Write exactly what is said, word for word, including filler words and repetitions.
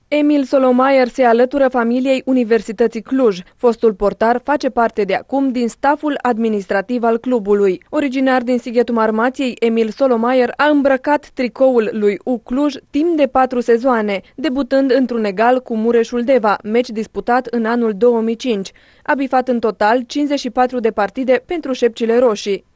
Emil Solomayer se alătură familiei Universității Cluj. Fostul portar face parte de acum din staful administrativ al clubului. Originar din Sighetul Marmației, Emil Solomayer a îmbrăcat tricoul lui U Cluj timp de patru sezoane, debutând într-un egal cu Mureșul Deva, meci disputat în anul două mii cinci. A bifat în total cincizeci și patru de partide pentru șepcile roșii.